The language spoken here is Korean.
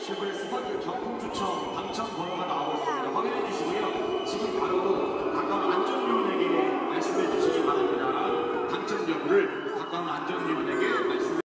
최고의 스파크 경품 추첨 당첨 번호가 나오고 있습니다. 확인해 주시고요. 지금 바로 가까운 안전요원에게 말씀해 주시기 바랍니다. 당첨 여부를 가까운 안전요원에게 말씀해 주시기 바랍니다.